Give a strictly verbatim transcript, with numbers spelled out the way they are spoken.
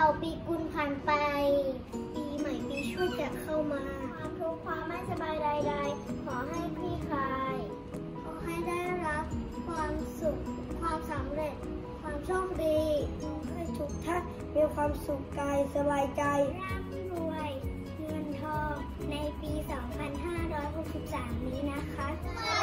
าปีกุลผ่านไปปีใหม่ปีช่วยจะเข้ามาความทุกข์ความไม่สบายใดๆขอให้คลี่คลายขอให้ได้รับความสุขความสำเร็จความโชคดีให้ทุกท่านมีความสุขกายสบายใจร่ำรวยเงินทองในปี สองพันห้าร้อยหกสิบสาม นี้นะคะ